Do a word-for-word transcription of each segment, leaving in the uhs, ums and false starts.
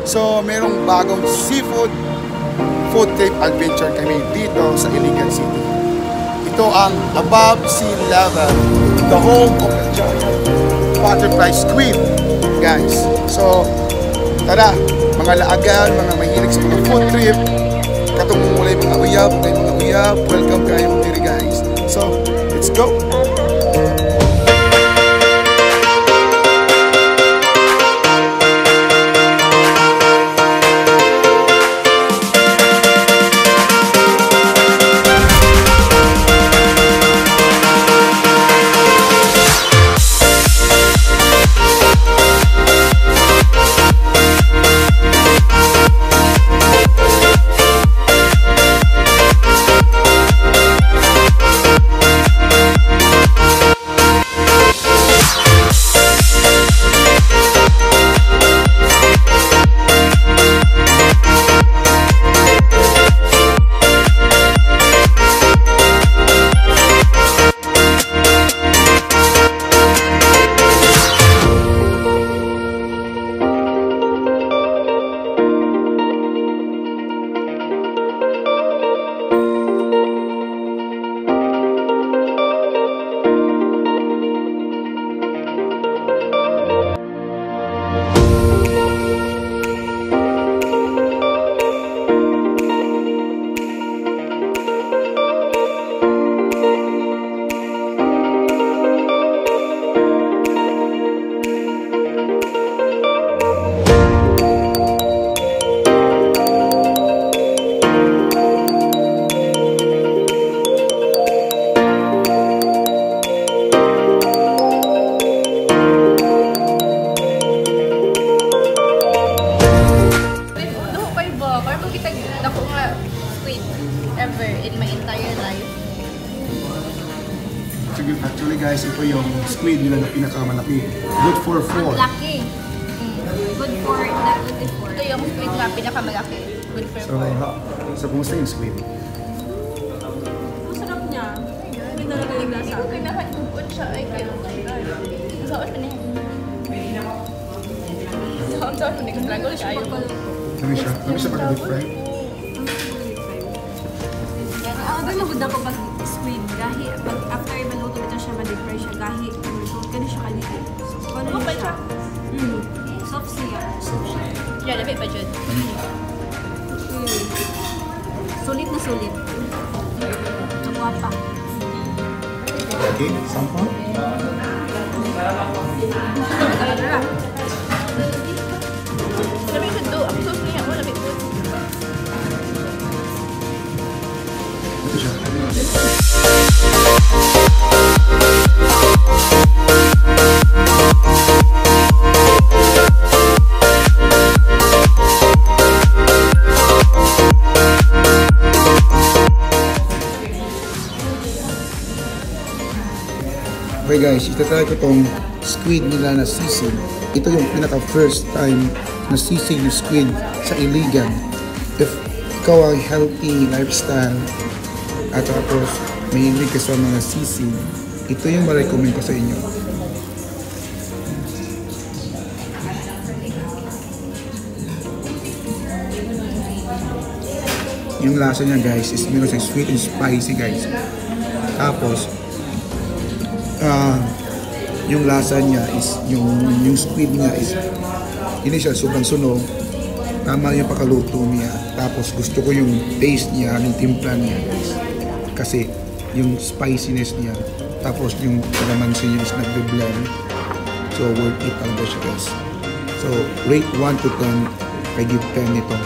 So, merong bagong seafood food trip adventure kami dito sa Iligan City. Ito ang above sea level, the home of the giant butterfly squid, guys. So, tara, mga laagan, mga mahilig sa mga food trip, katong mulay mga uyab, kayo mga uyab, welcome kayo diri, guys. So, let's go! Actually guys, ito yung squid nila na pinakamalaki. Good for four. Laki. Mm. Good for, not good for. Ito yung squid na pinakamalaki. Good for so, four. So, kumusta yung squid? Masarap niya. Hindi talaga yung lasa. Yung pinakatugod siya ay kayo. Saan pa niya? Saan saan pa niya? Struggle siya ayaw. Kami siya? Kami siya pag-deep fry? Ang doon magod ako pag squid. Gahi, after maluto ito siya, ma-deep fry siya. Gahi, gano'n siya kaligid. Ano ba siya? Mm. Soft siya. Soft siya. Yeah, labit pa dyan. Sulit na sulit. Ang guwapa. Okay, sample? Labit siya do. Ang sauce niya. Oh, labit do. Ito siya. Okay guys, itatry ko tong squid nila na sisig. Ito yung pinaka first time na sisig yung squid sa Iligan. If ikaw ay healthy lifestyle at tapos mahilig ka sa mga sisig, ito yung ma-recommend ko sa inyo. Yung lasa niya guys is meron sa sweet and spicy guys. Tapos Uh, yung lasa niya is yung yung squid niya is hindi siya sobrang sunog, tama yung pakaluto niya. Tapos gusto ko yung taste niya, yung timpla niya guys, kasi yung spiciness niya, tapos yung kalamansi niya is nagbe-blend, so worth it talaga siya guys. So rate one to ten, I give ten ito.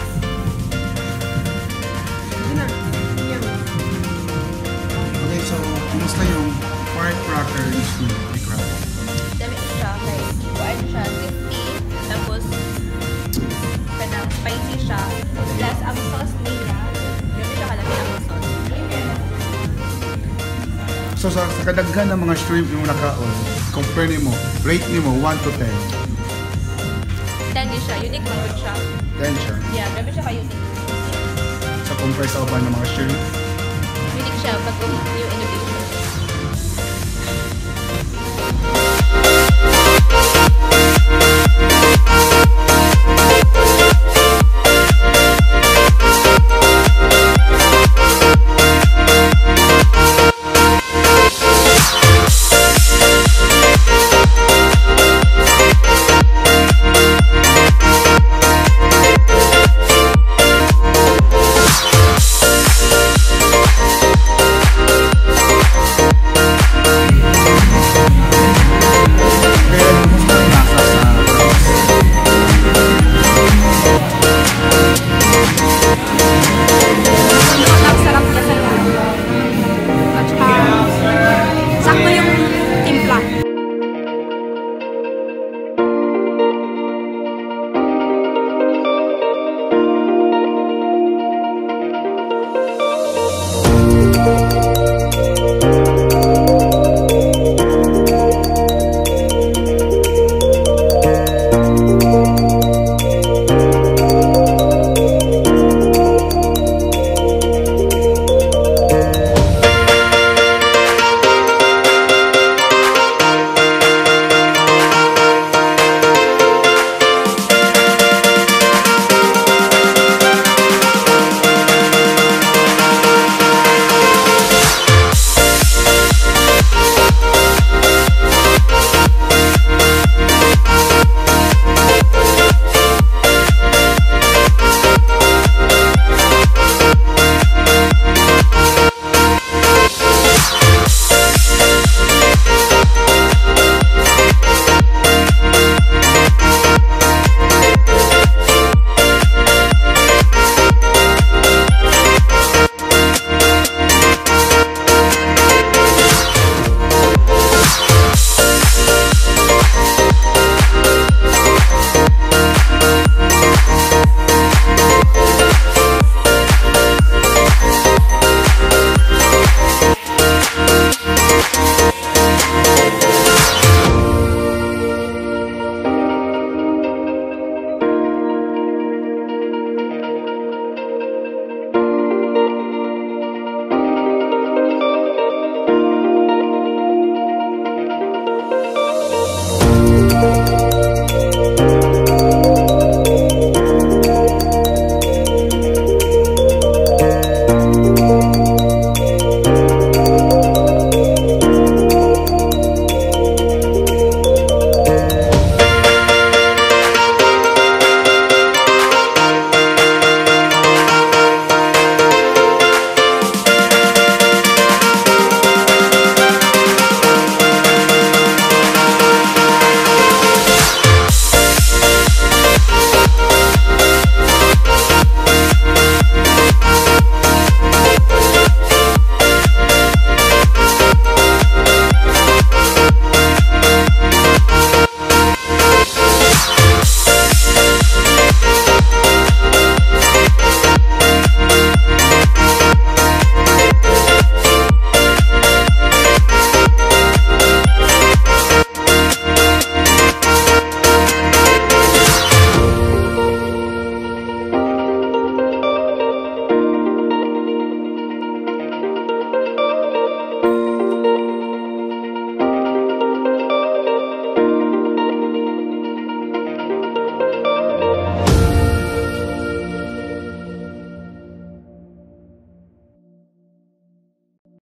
Okay, so kumusta yung firecracker is good, crab. Dami siya, like, kuhaan siya, crispy, tapos, kanang spicy siya, plus ang sauce nila, dami siya kalaki ang sauce. So sa, sa kadaghan ng mga shrimp yung nakaon, compare ni mo, rate ni mo one to ten. ten din siya, unique man good siya. ten siya. Yeah, dami siya ka-unique. Sa compare sa uban ng mga shrimp. Unique siya, pag yung innovation.